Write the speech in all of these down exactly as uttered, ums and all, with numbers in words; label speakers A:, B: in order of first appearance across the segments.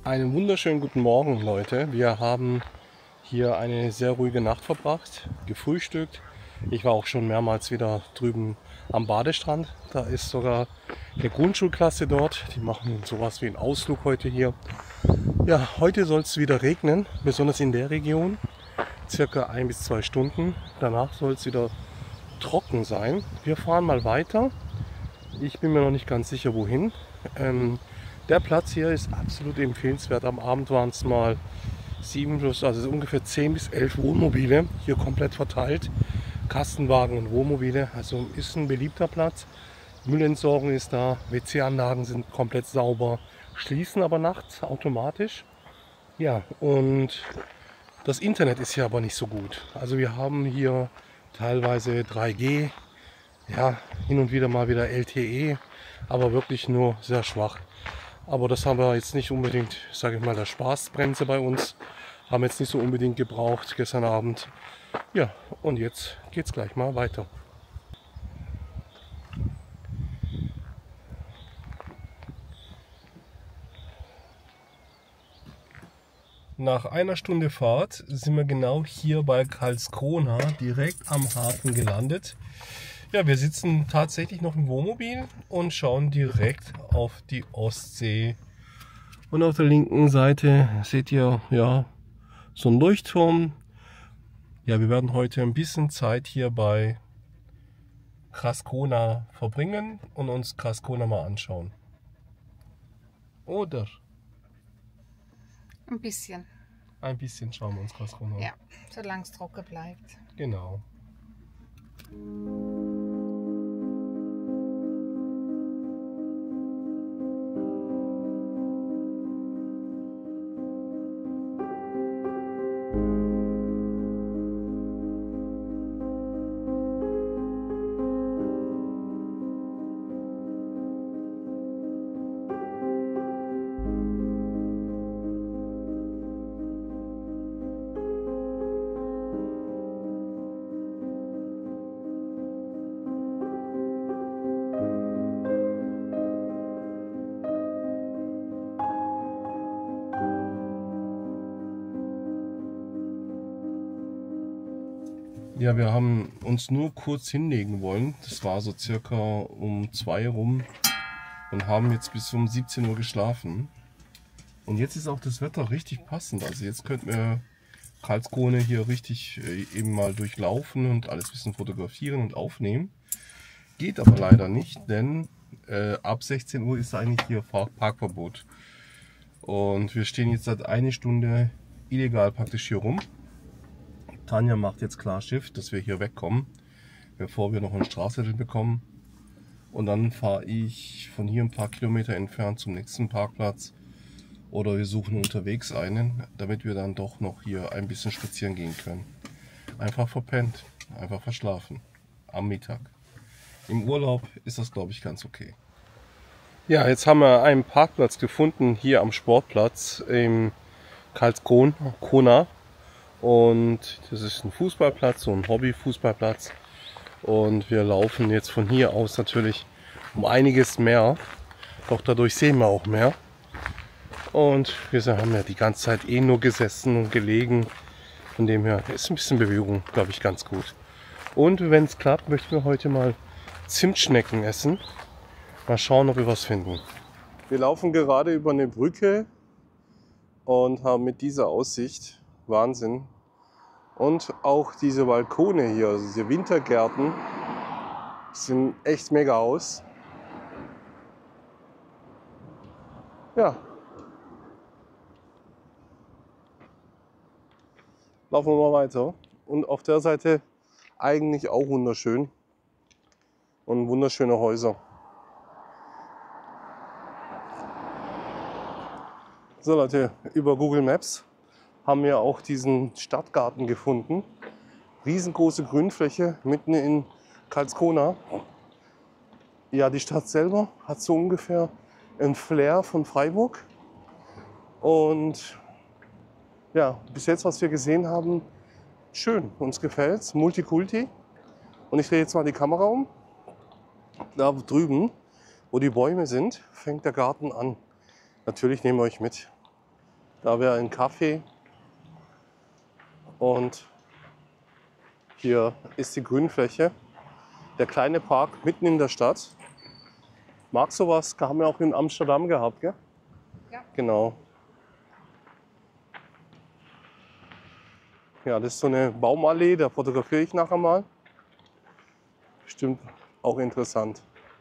A: Einen wunderschönen guten Morgen, Leute. Wir haben hier eine sehr ruhige Nacht verbracht, gefrühstückt. Ich war auch schon mehrmals wieder drüben am Badestrand. Da ist sogar eine Grundschulklasse dort. Die machen sowas wie einen Ausflug heute hier. Ja, heute soll es wieder regnen, besonders in der Region. Circa ein bis zwei Stunden. Danach soll es wieder trocken sein. Wir fahren mal weiter. Ich bin mir noch nicht ganz sicher, wohin. Ähm, Der Platz hier ist absolut empfehlenswert. Am Abend waren es mal sieben plus, also ungefähr zehn bis elf Wohnmobile hier komplett verteilt. Kastenwagen und Wohnmobile, also ist ein beliebter Platz. Müllentsorgung ist da, W C-Anlagen sind komplett sauber, schließen aber nachts automatisch. Ja, und das Internet ist hier aber nicht so gut. Also wir haben hier teilweise drei G, ja, hin und wieder mal wieder L T E, aber wirklich nur sehr schwach. Aber das haben wir jetzt nicht unbedingt, sage ich mal, der Spaßbremse bei uns. Haben jetzt nicht so unbedingt gebraucht gestern Abend. Ja, und jetzt geht's gleich mal weiter. Nach einer Stunde Fahrt sind wir genau hier bei Karlskrona, direkt am Hafen gelandet. Ja, wir sitzen tatsächlich noch im Wohnmobil und schauen direkt auf die Ostsee. Und auf der linken Seite seht ihr ja so einen Leuchtturm. Ja, wir werden heute ein bisschen Zeit hier bei Karlskrona verbringen und uns Karlskrona mal anschauen. Oder?
B: Ein bisschen.
A: Ein bisschen schauen wir uns Karlskrona an.
B: Ja, solange es trocken bleibt.
A: Genau. Ja, wir haben uns nur kurz hinlegen wollen. Das war so circa um zwei rum und haben jetzt bis um siebzehn Uhr geschlafen. Und jetzt ist auch das Wetter richtig passend. Also jetzt könnten wir Karlskrona hier richtig äh, eben mal durchlaufen und alles ein bisschen fotografieren und aufnehmen. Geht aber leider nicht, denn äh, ab sechzehn Uhr ist eigentlich hier Parkverbot. Und wir stehen jetzt seit einer Stunde illegal praktisch hier rum. Tanja macht jetzt klar Schiff, dass wir hier wegkommen, bevor wir noch einen Strafzettel bekommen. Und dann fahre ich von hier ein paar Kilometer entfernt zum nächsten Parkplatz. Oder wir suchen unterwegs einen, damit wir dann doch noch hier ein bisschen spazieren gehen können. Einfach verpennt, einfach verschlafen. Am Mittag. Im Urlaub ist das, glaube ich, ganz okay. Ja, jetzt haben wir einen Parkplatz gefunden hier am Sportplatz im Karlskrona. Und das ist ein Fußballplatz, so ein Hobby-Fußballplatz. Und wir laufen jetzt von hier aus natürlich um einiges mehr. Doch dadurch sehen wir auch mehr. Und wir haben ja die ganze Zeit eh nur gesessen und gelegen. Von dem her ist ein bisschen Bewegung, glaube ich, ganz gut. Und wenn es klappt, möchten wir heute mal Zimtschnecken essen. Mal schauen, ob wir was finden. Wir laufen gerade über eine Brücke und haben mit dieser Aussicht Wahnsinn. Und auch diese Balkone hier, also diese Wintergärten, sehen echt mega aus. Ja. Laufen wir mal weiter. Und auf der Seite eigentlich auch wunderschön. Und wunderschöne Häuser. So Leute, über Google Maps haben wir auch diesen Stadtgarten gefunden. Riesengroße Grünfläche mitten in Karlskrona. Ja, die Stadt selber hat so ungefähr ein Flair von Freiburg. Und ja, bis jetzt, was wir gesehen haben, schön. Uns gefällt's. Multikulti. Und ich drehe jetzt mal die Kamera um. Da drüben, wo die Bäume sind, fängt der Garten an. Natürlich nehmen wir euch mit. Da wäre ein Café und hier ist die Grünfläche. Der kleine Park mitten in der Stadt. Mag sowas, haben wir auch in Amsterdam gehabt, gell?
B: Ja.
A: Genau. Ja, das ist so eine Baumallee, da fotografiere ich nachher mal. Bestimmt auch interessant.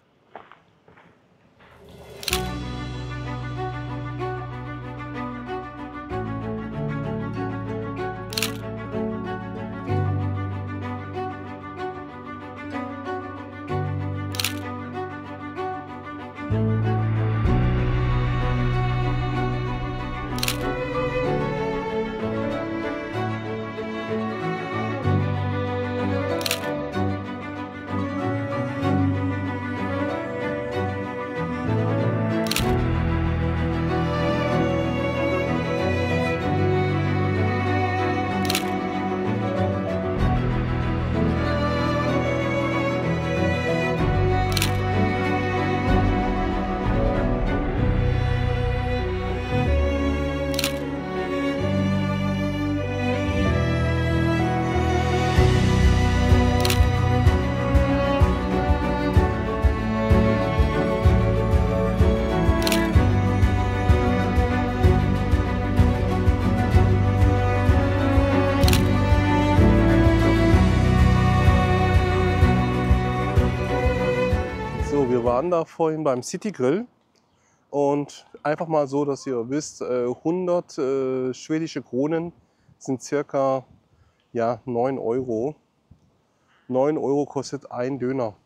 A: So, wir waren da vorhin beim City Grill und einfach mal so, dass ihr wisst, hundert äh, schwedische Kronen sind circa ja, neun Euro. neun Euro kostet ein Döner.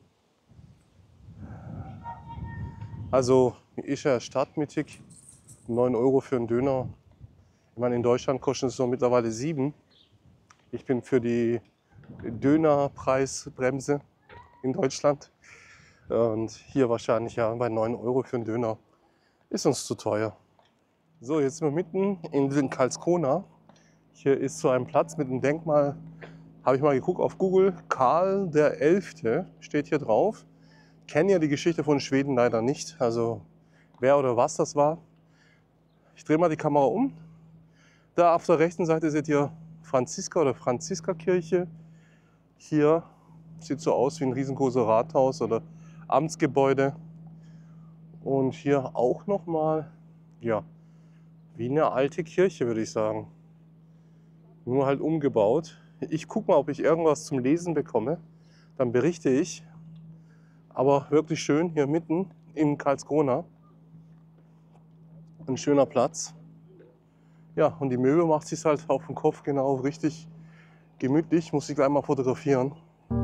A: Also ist ja stadtmittig, neun Euro für einen Döner. Ich meine, in Deutschland kostet es so mittlerweile sieben. Ich bin für die Dönerpreisbremse in Deutschland. Und hier wahrscheinlich ja bei neun Euro für einen Döner. Ist uns zu teuer. So, jetzt sind wir mitten in Karlskrona. Hier ist so ein Platz mit einem Denkmal. Habe ich mal geguckt auf Google. Karl der Elfte steht hier drauf. Kenne ja die Geschichte von Schweden leider nicht. Also wer oder was das war. Ich drehe mal die Kamera um. Da auf der rechten Seite seht ihr Franziska- oder Franziska-Kirche. Hier sieht so aus wie ein riesengroßes Rathaus oder Amtsgebäude. Und hier auch nochmal, ja, wie eine alte Kirche, würde ich sagen. Nur halt umgebaut. Ich gucke mal, ob ich irgendwas zum Lesen bekomme. Dann berichte ich. Aber wirklich schön hier mitten in Karlskrona. Ein schöner Platz. Ja, und die Möwe macht sich halt auf den Kopf genau richtig gemütlich. Muss ich gleich mal fotografieren.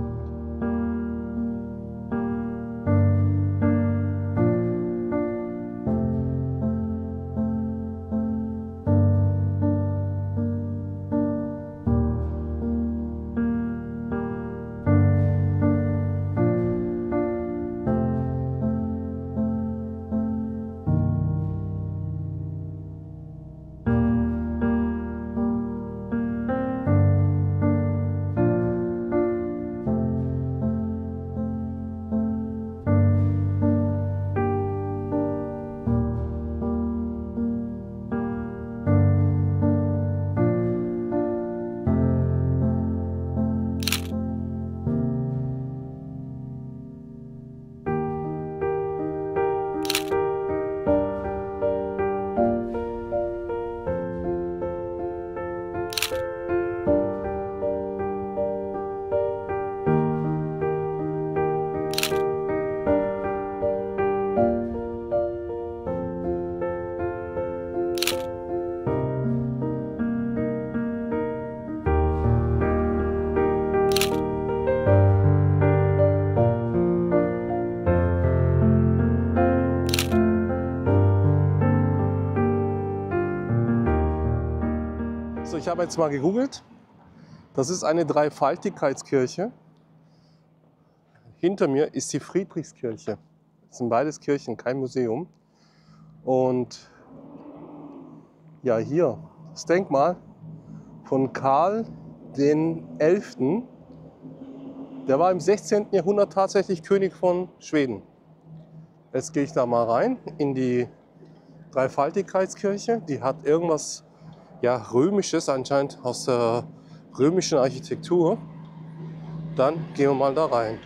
A: So, ich habe jetzt mal gegoogelt. Das ist eine Dreifaltigkeitskirche. Hinter mir ist die Friedrichskirche. Das sind beides Kirchen, kein Museum. Und ja, hier das Denkmal von Karl den Elften. Der war im sechzehnten Jahrhundert tatsächlich König von Schweden. Jetzt gehe ich da mal rein in die Dreifaltigkeitskirche. Die hat irgendwas ja, Römisches, anscheinend aus der römischen Architektur. Dann gehen wir mal da rein.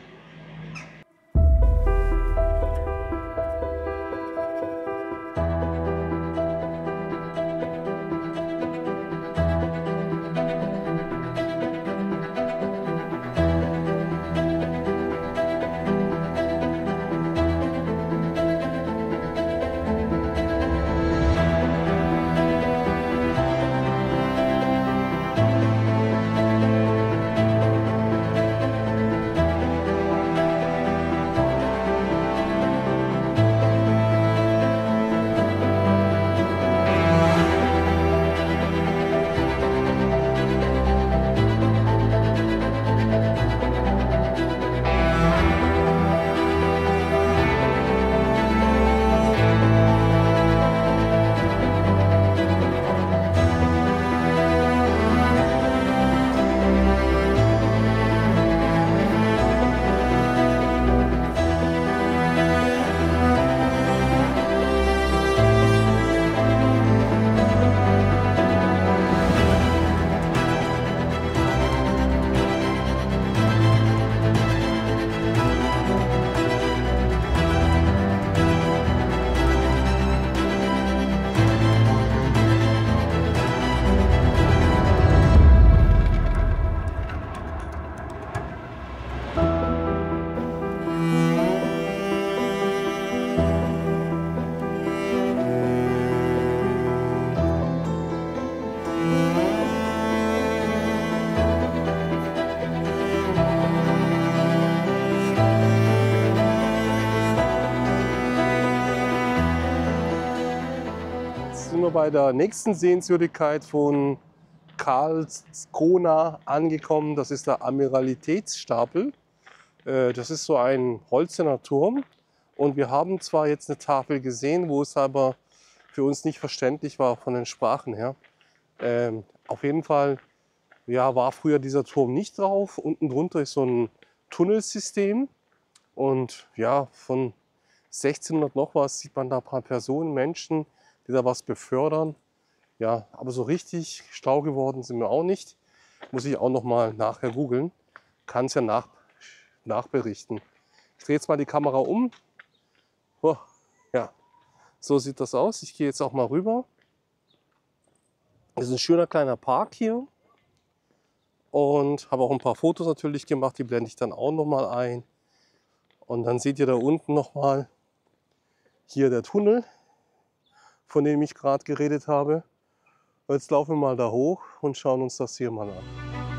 A: Bei der nächsten Sehenswürdigkeit von Karlskrona angekommen. Das ist der Amiralitätsstapel. Das ist so ein holzerner Turm. Und wir haben zwar jetzt eine Tafel gesehen, wo es aber für uns nicht verständlich war von den Sprachen her. Ähm, auf jeden Fall ja, war früher dieser Turm nicht drauf. Unten drunter ist so ein Tunnelsystem. Und ja, von sechzehnhundert noch was sieht man da ein paar Personen, Menschen, die da was befördern. Ja, aber so richtig schlau geworden sind wir auch nicht. Muss ich auch noch mal nachher googeln. Kann es ja nach, nachberichten. Ich drehe jetzt mal die Kamera um. Oh, ja, so sieht das aus. Ich gehe jetzt auch mal rüber. Das ist ein schöner kleiner Park hier. Und habe auch ein paar Fotos natürlich gemacht. Die blende ich dann auch noch mal ein. Und dann seht ihr da unten noch mal hier der Tunnel, von dem ich gerade geredet habe. Jetzt laufen wir mal da hoch und schauen uns das hier mal an.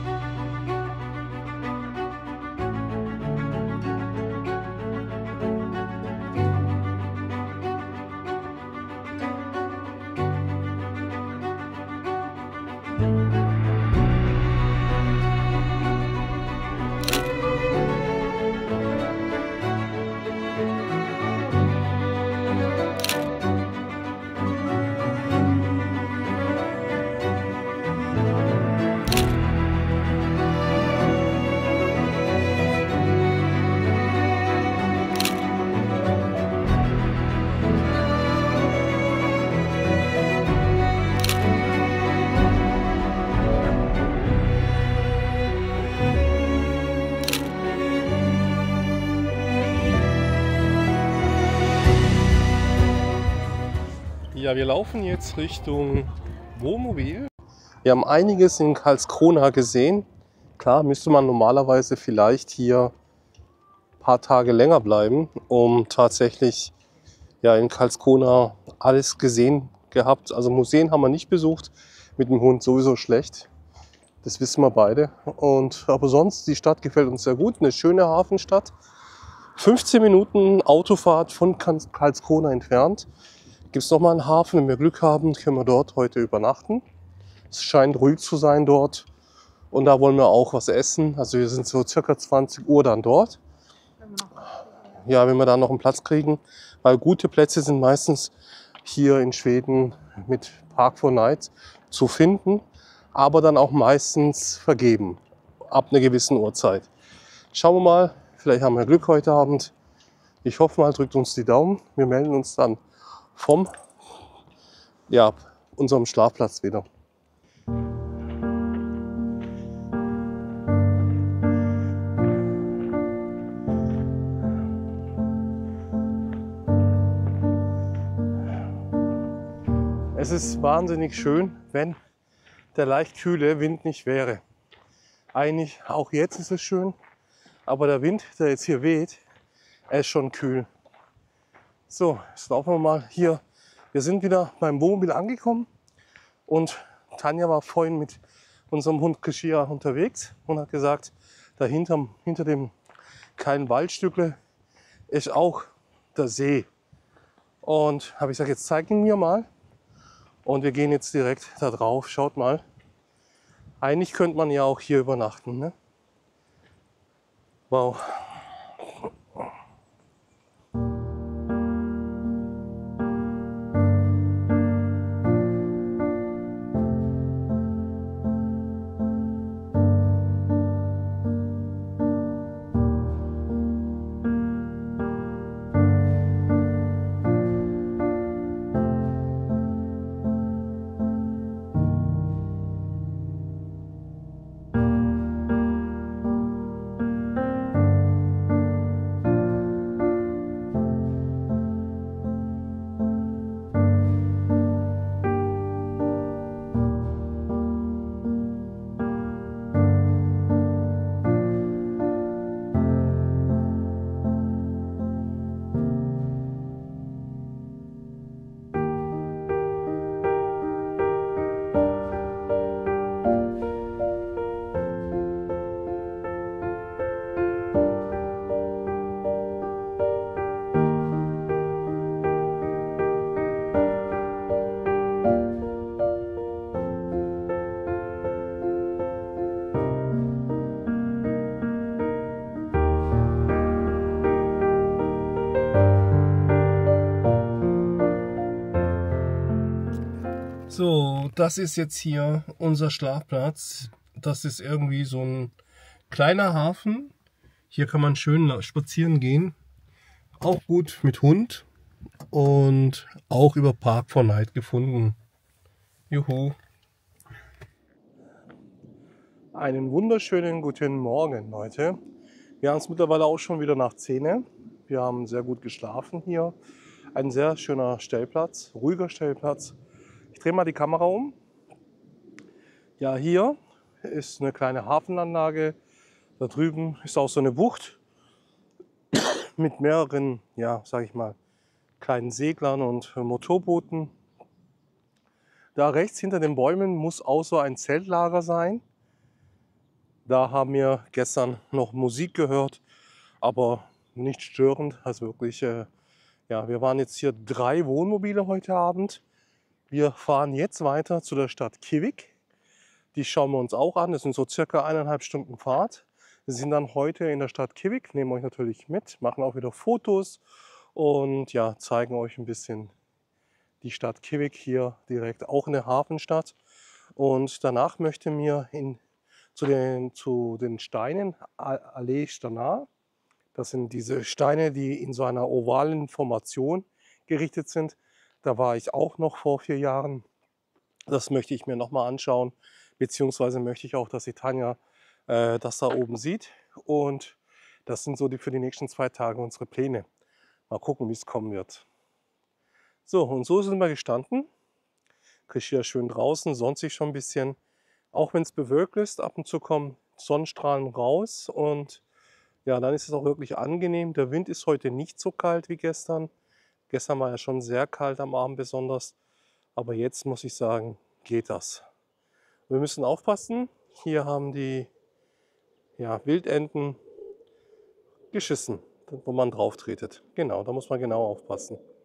A: Ja, wir laufen jetzt Richtung Wohnmobil. Wir haben einiges in Karlskrona gesehen. Klar, müsste man normalerweise vielleicht hier ein paar Tage länger bleiben, um tatsächlich ja, in Karlskrona alles gesehen gehabt. Also Museen haben wir nicht besucht, mit dem Hund sowieso schlecht. Das wissen wir beide. Und, aber sonst, die Stadt gefällt uns sehr gut. Eine schöne Hafenstadt. fünfzehn Minuten Autofahrt von Karlskrona entfernt. Gibt es noch mal einen Hafen, wenn wir Glück haben, können wir dort heute übernachten. Es scheint ruhig zu sein dort und da wollen wir auch was essen. Also wir sind so circa zwanzig Uhr dann dort. Ja, wenn wir da noch einen Platz kriegen, weil gute Plätze sind meistens hier in Schweden mit Park for Night zu finden, aber dann auch meistens vergeben, ab einer gewissen Uhrzeit. Schauen wir mal, vielleicht haben wir Glück heute Abend. Ich hoffe mal, drückt uns die Daumen. Wir melden uns dann vom ja, unserem Schlafplatz wieder. Es ist wahnsinnig schön, wenn der leicht kühle Wind nicht wäre. Eigentlich, auch jetzt ist es schön, aber der Wind, der jetzt hier weht, er ist schon kühl. So, jetzt laufen wir mal hier. Wir sind wieder beim Wohnmobil angekommen und Tanja war vorhin mit unserem Hund Kashia unterwegs und hat gesagt, dahinter, hinter dem kleinen Waldstückle ist auch der See. Und habe ich gesagt, jetzt zeig ihn mir mal. Und wir gehen jetzt direkt da drauf. Schaut mal. Eigentlich könnte man ja auch hier übernachten, ne? Wow. So, das ist jetzt hier unser Schlafplatz. Das ist irgendwie so ein kleiner Hafen. Hier kann man schön spazieren gehen. Auch gut mit Hund und auch über Park four Night gefunden. Juhu. Einen wunderschönen guten Morgen, Leute. Wir haben es mittlerweile auch schon wieder nach zehn. Wir haben sehr gut geschlafen hier. Ein sehr schöner Stellplatz, ruhiger Stellplatz. Ich drehe mal die Kamera um. Ja, hier ist eine kleine Hafenanlage. Da drüben ist auch so eine Bucht mit mehreren, ja, sag ich mal, kleinen Seglern und Motorbooten. Da rechts hinter den Bäumen muss auch so ein Zeltlager sein. Da haben wir gestern noch Musik gehört, aber nicht störend. Also wirklich, äh, ja, wir waren jetzt hier drei Wohnmobile heute Abend. Wir fahren jetzt weiter zu der Stadt Kivik. Die schauen wir uns auch an. Das sind so circa eineinhalb Stunden Fahrt. Wir sind dann heute in der Stadt Kivik, nehmen euch natürlich mit, machen auch wieder Fotos und ja, zeigen euch ein bisschen die Stadt Kivik hier direkt, auch eine Hafenstadt. Und danach möchte mir in, zu, den, zu den Steinen Allee Stana. Das sind diese Steine, die in so einer ovalen Formation gerichtet sind. Da war ich auch noch vor vier Jahren. Das möchte ich mir nochmal anschauen. Beziehungsweise möchte ich auch, dass die Tanja äh, das da oben sieht. Und das sind so die für die nächsten zwei Tage unsere Pläne. Mal gucken, wie es kommen wird. So, und so sind wir gestanden. Kashia schön draußen, sonnt sich schon ein bisschen. Auch wenn es bewölkt ist, ab und zu kommen Sonnenstrahlen raus. Und ja, dann ist es auch wirklich angenehm. Der Wind ist heute nicht so kalt wie gestern. Gestern war ja schon sehr kalt am Abend besonders. Aber jetzt muss ich sagen, geht das. Wir müssen aufpassen. Hier haben die ja, Wildenten geschissen, wo man drauf tretet. Genau, da muss man genau aufpassen.